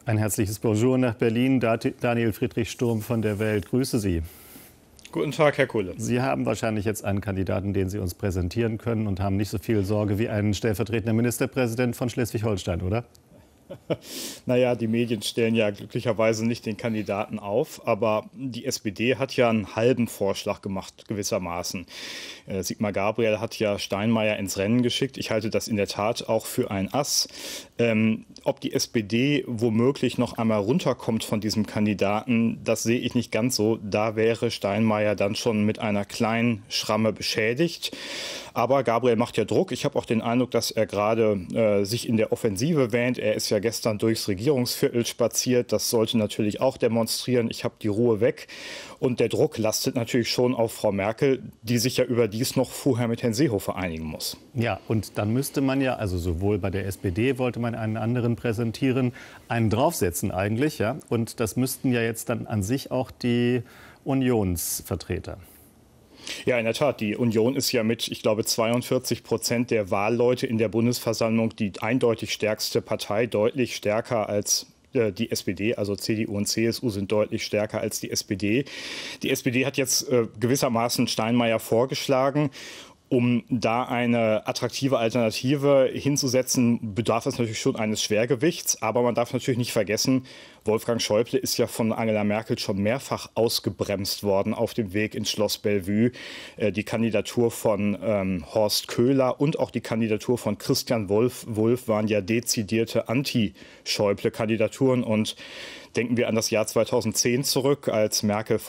Ein herzliches Bonjour nach Berlin. Daniel Friedrich Sturm von der Welt. Grüße Sie. Guten Tag, Herr Kulle. Sie haben wahrscheinlich jetzt einen Kandidaten, den Sie uns präsentieren können und haben nicht so viel Sorge wie ein stellvertretender Ministerpräsident von Schleswig-Holstein, oder? Naja, die Medien stellen ja glücklicherweise nicht den Kandidaten auf, aber die SPD hat ja einen halben Vorschlag gemacht, gewissermaßen. Sigmar Gabriel hat ja Steinmeier ins Rennen geschickt. Ich halte das in der Tat auch für ein Ass. Ob die SPD womöglich noch einmal runterkommt von diesem Kandidaten, das sehe ich nicht ganz so. Da wäre Steinmeier dann schon mit einer kleinen Schramme beschädigt. Aber Gabriel macht ja Druck. Ich habe auch den Eindruck, dass er gerade sich in der Offensive wähnt. Er ist ja gestern durchs Regierungsviertel spaziert. Das sollte natürlich auch demonstrieren. Ich habe die Ruhe weg. Und der Druck lastet natürlich schon auf Frau Merkel, die sich ja überdies noch vorher mit Herrn Seehofer einigen muss. Ja, und dann müsste man ja, also sowohl bei der SPD wollte man einen anderen präsentieren, einen draufsetzen eigentlich, ja. Und das müssten ja jetzt dann an sich auch die Unionsvertreter. Ja, in der Tat. Die Union ist ja mit, ich glaube, 42% der Wahlleute in der Bundesversammlung die eindeutig stärkste Partei, deutlich stärker als die SPD, also CDU und CSU sind deutlich stärker als die SPD. Die SPD hat jetzt gewissermaßen Steinmeier vorgeschlagen. Um da eine attraktive Alternative hinzusetzen, bedarf es natürlich schon eines Schwergewichts. Aber man darf natürlich nicht vergessen, Wolfgang Schäuble ist ja von Angela Merkel schon mehrfach ausgebremst worden auf dem Weg ins Schloss Bellevue. Die Kandidatur von Horst Köhler und auch die Kandidatur von Christian Wulff waren ja dezidierte Anti-Schäuble-Kandidaturen. Und denken wir an das Jahr 2010 zurück, als Merkel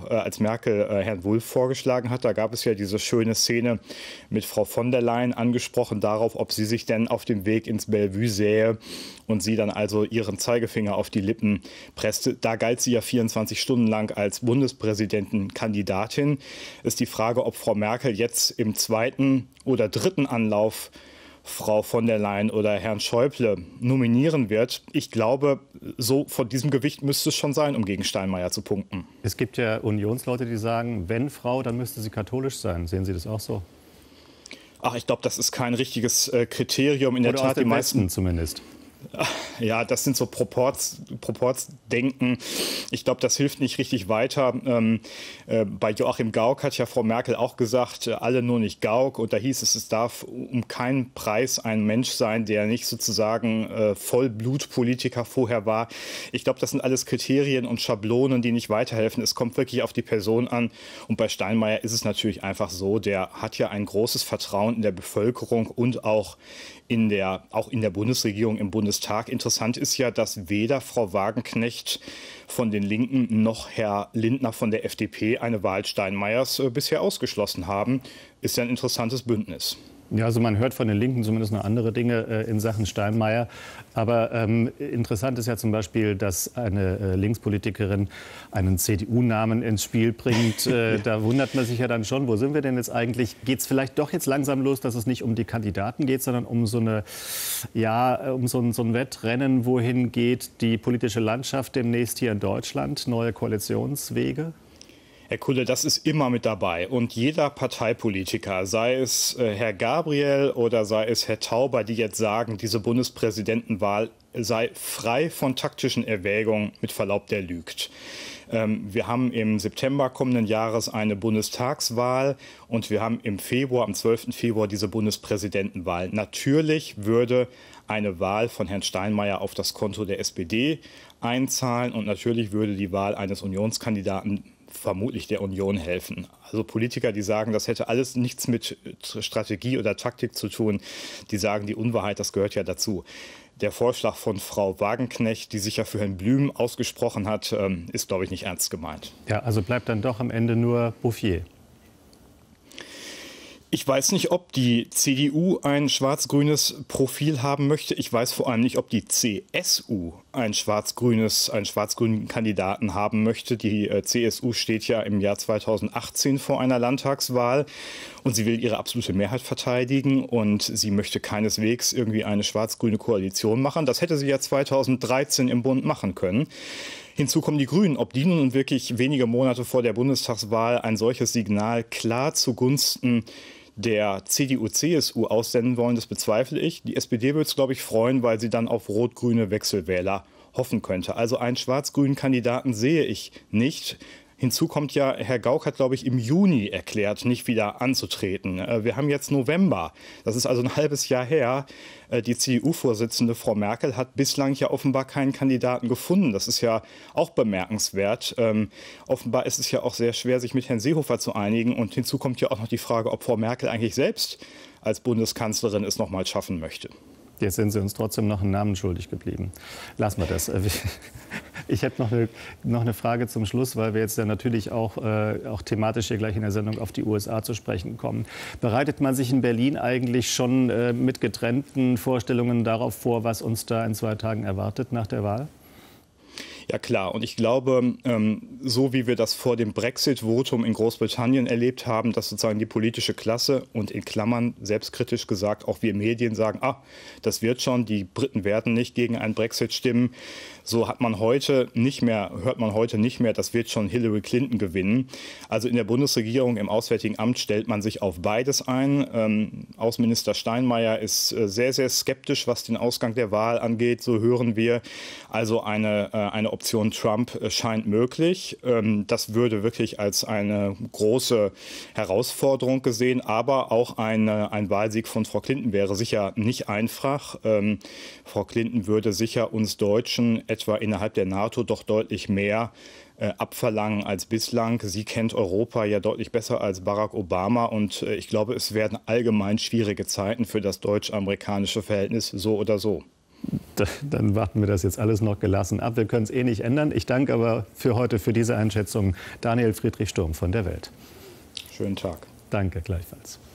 Herrn Wulff vorgeschlagen hat. Da gab es ja diese schöne Szene mit Frau von der Leyen angesprochen darauf, ob sie sich denn auf dem Weg ins Bellevue sähe und sie dann also ihren Zeigefinger auf die Lippen presste. Da galt sie ja 24 Stunden lang als Bundespräsidentenkandidatin. Ist die Frage, ob Frau Merkel jetzt im zweiten oder dritten Anlauf Frau von der Leyen oder Herrn Schäuble nominieren wird. Ich glaube, so von diesem Gewicht müsste es schon sein, um gegen Steinmeier zu punkten. Es gibt ja Unionsleute, die sagen, wenn Frau, dann müsste sie katholisch sein. Sehen Sie das auch so? Ach, ich glaube, das ist kein richtiges Kriterium. In der Tat, aus dem Westen zumindest. Ja, das sind so Proportsdenken. Ich glaube, das hilft nicht richtig weiter. Bei Joachim Gauck hat ja Frau Merkel auch gesagt, alle nur nicht Gauck. Und da hieß es, es darf um keinen Preis ein Mensch sein, der nicht sozusagen Vollblutpolitiker vorher war. Ich glaube, das sind alles Kriterien und Schablonen, die nicht weiterhelfen. Es kommt wirklich auf die Person an. Und bei Steinmeier ist es natürlich einfach so, der hat ja ein großes Vertrauen in der Bevölkerung und auch in der Bundesregierung, im Bundestag. Interessant ist ja, dass weder Frau Wagenknecht von den Linken noch Herr Lindner von der FDP eine Wahl Steinmeiers bisher ausgeschlossen haben. Ist ja ein interessantes Bündnis. Ja, also man hört von den Linken zumindest noch andere Dinge in Sachen Steinmeier. Aber interessant ist ja zum Beispiel, dass eine Linkspolitikerin einen CDU-Namen ins Spiel bringt. Da wundert man sich ja dann schon, wo sind wir denn jetzt eigentlich? Geht es vielleicht doch jetzt langsam los, dass es nicht um die Kandidaten geht, sondern um so ein Wettrennen, wohin geht die politische Landschaft demnächst hier in Deutschland? Neue Koalitionswege? Herr Kulle, das ist immer mit dabei. Und jeder Parteipolitiker, sei es Herr Gabriel oder sei es Herr Tauber, die jetzt sagen, diese Bundespräsidentenwahl sei frei von taktischen Erwägungen, mit Verlaub, der lügt. Wir haben im September kommenden Jahres eine Bundestagswahl und wir haben im Februar, am 12. Februar, diese Bundespräsidentenwahl. Natürlich würde eine Wahl von Herrn Steinmeier auf das Konto der SPD einzahlen und natürlich würde die Wahl eines Unionskandidaten vermutlich der Union helfen. Also Politiker, die sagen, das hätte alles nichts mit Strategie oder Taktik zu tun, die sagen, die Unwahrheit, das gehört ja dazu. Der Vorschlag von Frau Wagenknecht, die sich ja für Herrn Blüm ausgesprochen hat, ist, glaube ich, nicht ernst gemeint. Ja, also bleibt dann doch am Ende nur Bouffier. Ich weiß nicht, ob die CDU ein schwarz-grünes Profil haben möchte. Ich weiß vor allem nicht, ob die CSU einen schwarz-grünen Kandidaten haben möchte. Die CSU steht ja im Jahr 2018 vor einer Landtagswahl und sie will ihre absolute Mehrheit verteidigen und sie möchte keineswegs irgendwie eine schwarz-grüne Koalition machen. Das hätte sie ja 2013 im Bund machen können. Hinzu kommen die Grünen. Ob die nun wirklich wenige Monate vor der Bundestagswahl ein solches Signal klar zugunsten der CDU-CSU aussenden wollen, das bezweifle ich. Die SPD würde es, glaube ich, freuen, weil sie dann auf rot-grüne Wechselwähler hoffen könnte. Also einen schwarz-grünen Kandidaten sehe ich nicht. Hinzu kommt ja, Herr Gauck hat, glaube ich, im Juni erklärt, nicht wieder anzutreten. Wir haben jetzt November. Das ist also ein halbes Jahr her. Die CDU-Vorsitzende Frau Merkel hat bislang ja offenbar keinen Kandidaten gefunden. Das ist ja auch bemerkenswert. Offenbar ist es ja auch sehr schwer, sich mit Herrn Seehofer zu einigen. Und hinzu kommt ja auch noch die Frage, ob Frau Merkel eigentlich selbst als Bundeskanzlerin es noch mal schaffen möchte. Jetzt sind Sie uns trotzdem noch einen Namen schuldig geblieben. Lassen wir das. Ich hätte noch eine Frage zum Schluss, weil wir jetzt ja natürlich auch thematisch hier gleich in der Sendung auf die USA zu sprechen kommen. Bereitet man sich in Berlin eigentlich schon mit getrennten Vorstellungen darauf vor, was uns da in 2 Tagen erwartet nach der Wahl? Ja klar, und ich glaube, so wie wir das vor dem Brexit-Votum in Großbritannien erlebt haben, dass sozusagen die politische Klasse und in Klammern selbstkritisch gesagt auch wir Medien sagen, das wird schon, die Briten werden nicht gegen einen Brexit stimmen. So hört man heute nicht mehr, das wird schon Hillary Clinton gewinnen. Also in der Bundesregierung, im Auswärtigen Amt stellt man sich auf beides ein. Außenminister Steinmeier ist sehr, sehr skeptisch, was den Ausgang der Wahl angeht, so hören wir. Also eine Option Trump scheint möglich. Das würde wirklich als eine große Herausforderung gesehen, aber auch ein Wahlsieg von Frau Clinton wäre sicher nicht einfach. Frau Clinton würde sicher uns Deutschen etwa innerhalb der NATO doch deutlich mehr abverlangen als bislang. Sie kennt Europa ja deutlich besser als Barack Obama und ich glaube, es werden allgemein schwierige Zeiten für das deutsch-amerikanische Verhältnis, so oder so. Dann warten wir das jetzt alles noch gelassen ab. Wir können es eh nicht ändern. Ich danke aber für heute für diese Einschätzung Daniel Friedrich Sturm von der Welt. Schönen Tag. Danke, gleichfalls.